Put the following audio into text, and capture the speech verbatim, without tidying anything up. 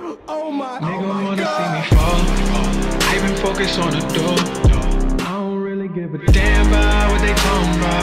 Oh my, Nigga oh my wanna God. see me fall. I been focused on the door. I don't really give a damn about what they talking about.